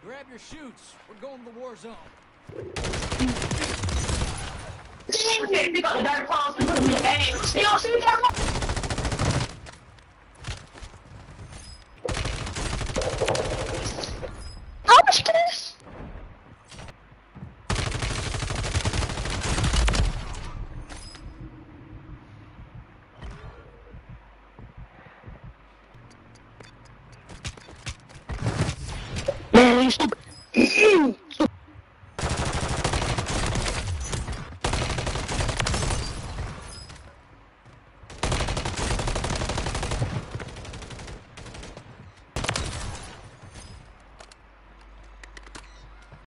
Grab your chutes. We're going to the war zone. They got the dark claws and put them in the game. They all see that one? How much this? Man, you stupid.